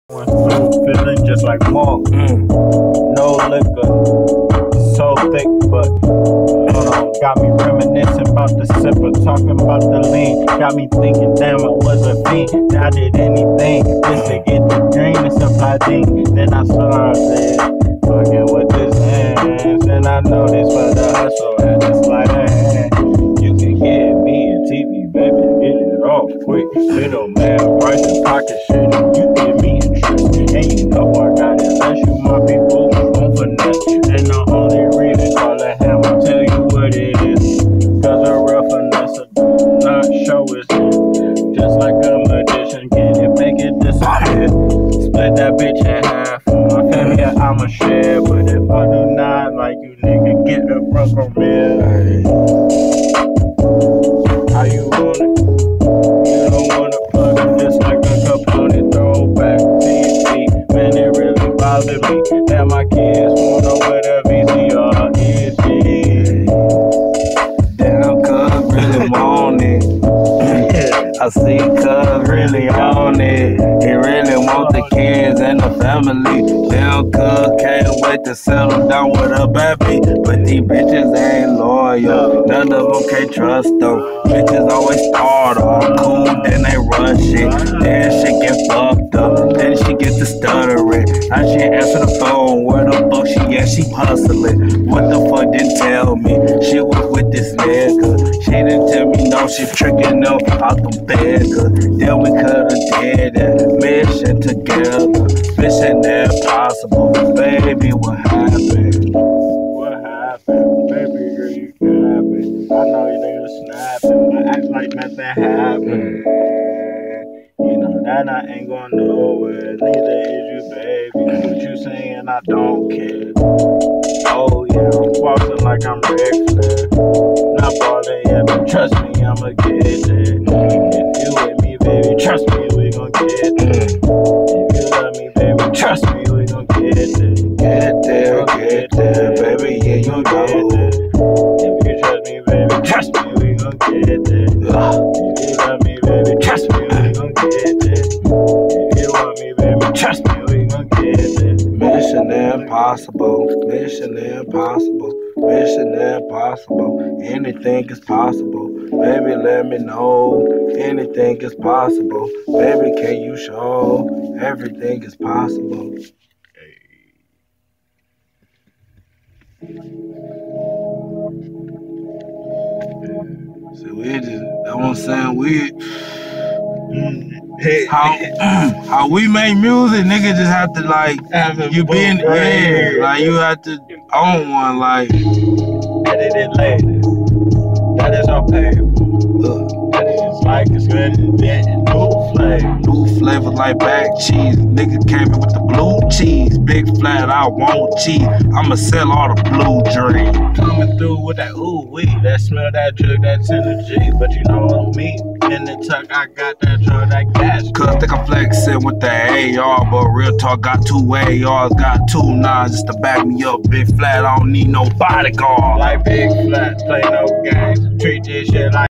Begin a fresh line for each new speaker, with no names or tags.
Feeling just like Mark. No liquor, so thick, but got me reminiscing about the sipper, talking about the lean. Got me thinking, damn, I was a fiend. I did anything just to get the green and supply D. Then I started fucking with this hands, and I know this for the hustle. And it's like a hand. You can get me a TV, baby, get it off quick. Little man, price and pocket shit, and you give me interest. And you know I got it, unless you my people on finesse. And the only reason call it ham, I'll tell you what it is. Cause a real finesse do not show its hand. Just like a magician, can it make it disappear? Split that bitch in half. For my family, I'ma share. But if I do not like you, nigga, get the front from here. How you want it? You don't wanna plug it just like a component. Throwback TV, man, it really bothered me that my kids won't know where the VCR is.
Damn, cuz really want it. I see cuz really on it. He really want the kids and the family. Damn, cuz can't wait to settle down with a baby. But these bitches ain't loyal. None of them can't trust them. Bitches always start off cool, then they rush it. Then she get fucked up. Then she get to stuttering. Now she answer the phone. Where the fuck she at? She hustling. What the fuck didn't tell me? She was with this nigga. She didn't tell me no, she tricking them out them beggars. Then we could've did that mission together. Mission impossible. Baby, what happened?
What happened? Baby girl, you can have it. I know you niggas snapping, but act like nothing happened. You know that I ain't going nowhere. Neither is you, baby. What you saying? I don't care. Oh yeah, I'm walking like I'm Ric Flair. Not balling yet, but trust me, I'ma get there. If you with me, baby, trust me, we gon' get there. If you love me, baby, trust me, we gon' get there.
Get there, baby, yeah, you know.
If you trust me, baby, trust me, we gon' get there. If you love me, baby, trust me, we gon' get there. If you want me, baby, trust me, we gon' get there.
Mission impossible, mission impossible, mission impossible. Anything is possible. Baby, let me know. Anything is possible. Baby, can you show? Everything is possible. So we just, that's what I'm saying, how we make music, nigga just have to like, you be in the air, like you have to own one, like.
Edit it later. That is our paper. That is just like it's good and new flavor.
New flavor like bag cheese. Nigga came in with the blue cheese. Big flat, I want cheese. I'ma sell all the blue dream.
Coming through with that ooh wee. That smell, that drug, that energy. But you know me. In the tuck, I got that drug, that gas.
Cause think I'm flexing with the AR, but real talk, got 2 ARs, got 2 9s just to back me up. Big flat, I don't need no bodyguard.
Like big flat, play no games. Treat this shit like